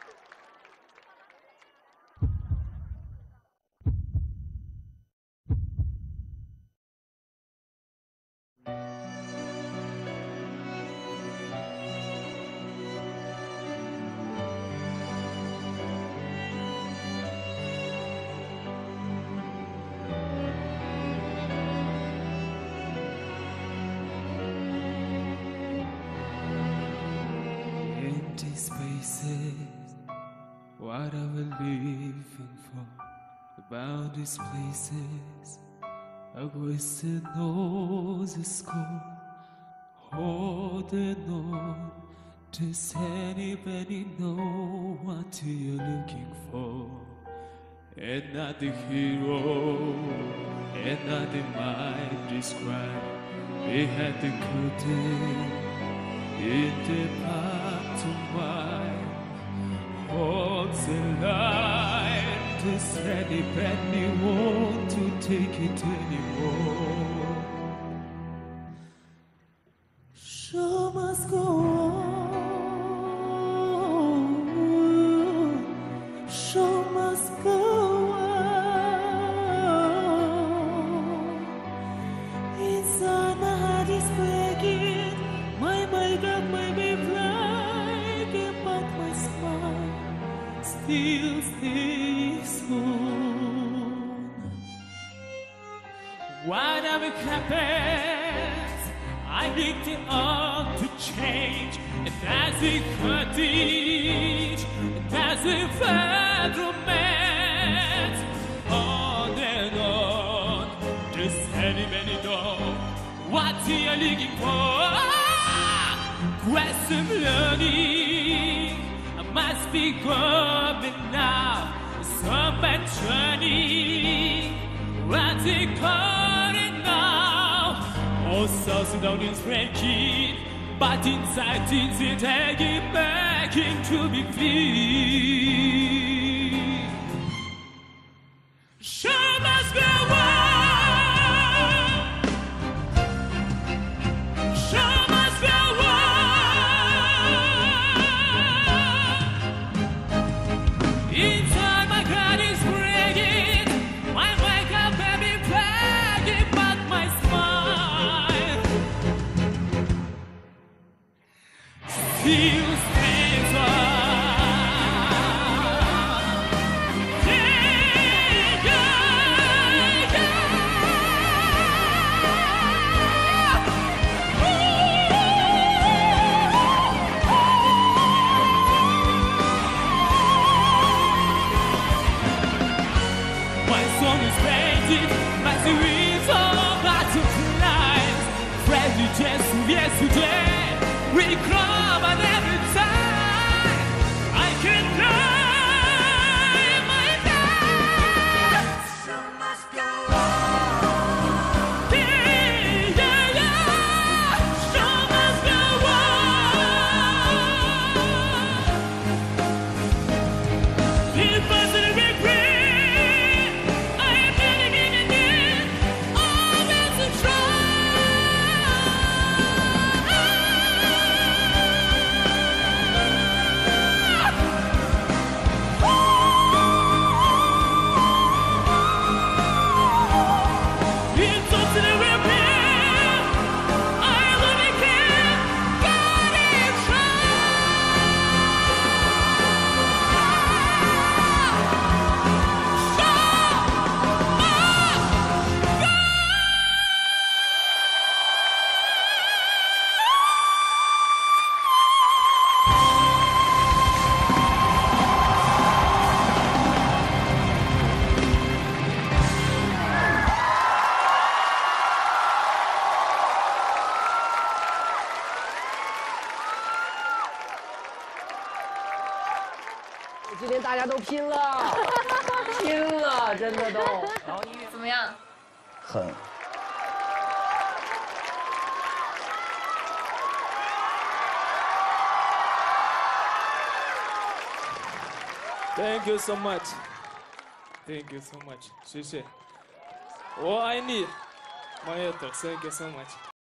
Empty spaces, what are we living for? About these places, a wasted nose is cold. Holding on, does anybody know what you're looking for? And not the hero, and not the mind described. We had the curtain in the path to mine. Holds the line, does anybody want to take it anymore? Show must go on. Show must go on. Inside my heart is breaking. My makeup may be flagging, but my smile still stays on. Whatever happens, I need it all to change. And as it could teach, and as it felt romance, on and on, just anybody know what you're looking for. Question learning, I must be going now. Some turning, what's it calling now? All souls down is breaking, but inside things it taking back into be free. Show must go on. Show must go on. Inside my heart is breaking, my wake up every flagging, but my smile still stays on. Yeah, yeah, yeah. My song is painted, my series of butterflies. Friendly just yesterday, we cry on every time. I can die my life. Show must go on. Yeah, yeah, yeah. Show must go on. If I should regret, I am living in it. Always to try. It's up to the repair. I only can get it 今天大家都拼了，拼了，真的都。然后音乐怎么样？ 很。 Thank you so much. Thank you so much. 谢谢。我爱你，Mayoto. Thank you so much.